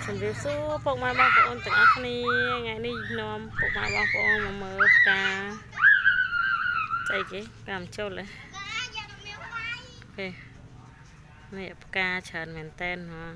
Chúng tôi số bọc mai băng phôn từng ác này ngày này nôm bọc mai băng phôn mà mở cả đây cái làm trâuเลยok này ca chờn mền tên hả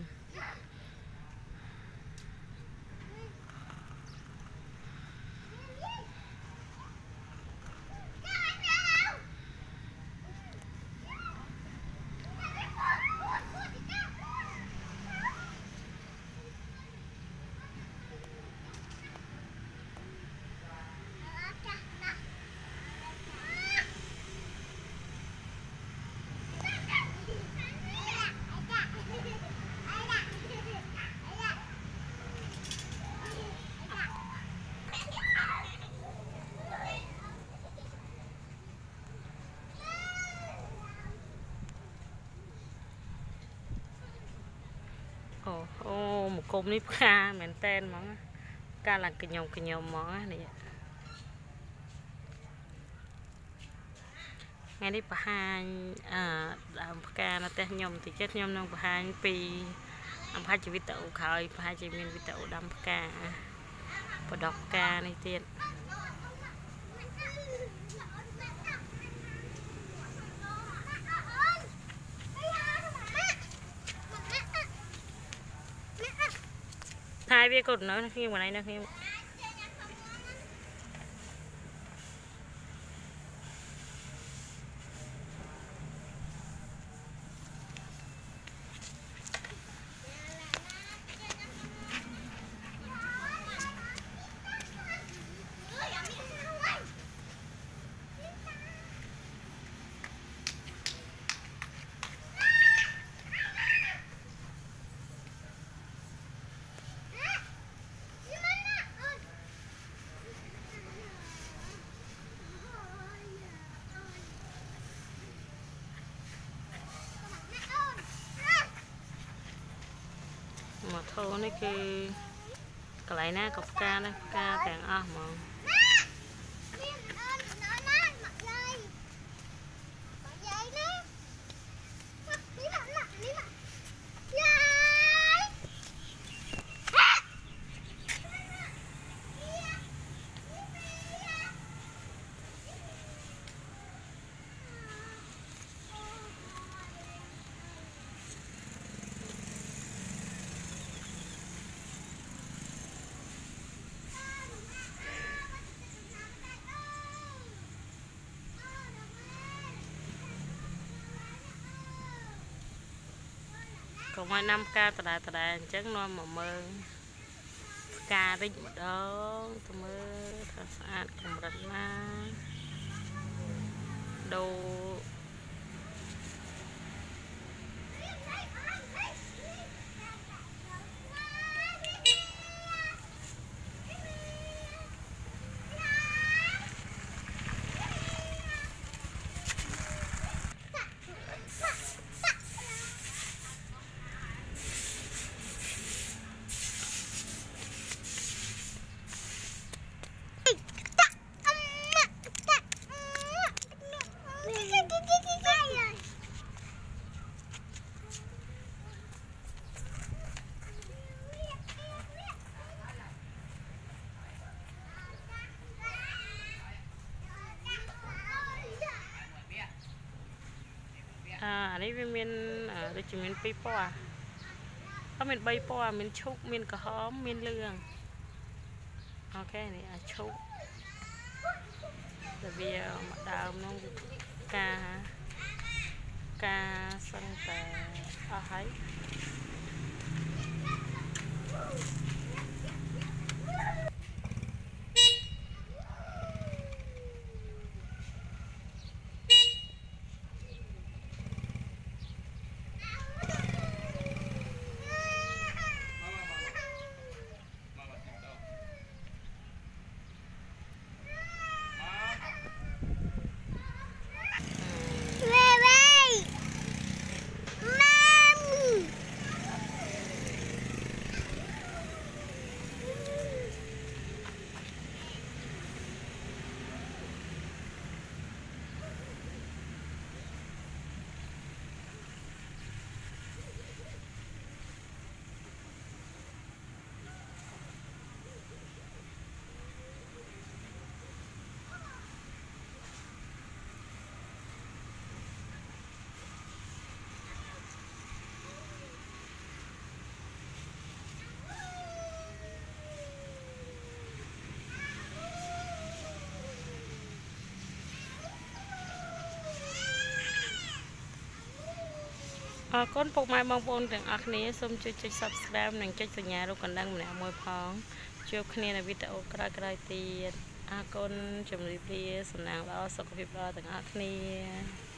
một cụm nếp ca mền tên món ca là cái nhom món này ngày đi bà hai làm ca nó tên nhom thì chết nhom nông bà hai pi làm hai chỉ biết tậu khởi bà hai chỉ biết tậu đâm ca và đọc ca này tiền hai bia cột nó khi mà này nó khi mà thôi này cái lại na cọc ca này ca tàng mà còn mai 5 ca tà đà chắc nó mà mơ ca đấy đó tôi mơ thật sạch cầm rất là đồ này với miền đây chỉ miền pi po có miền bay po miền chúc miền cà hóm miền lương ok này chúc tại vì mặt đào nó ca sân tè thấy con phục mai bong bồn từng ác ní xong chơi subscribe nâng chơi từ nhà đâu còn đang mẹ môi phong chưa khi nào video cái tiền con chồng đi sẵn nàng đó sọc phim đó từng ác ní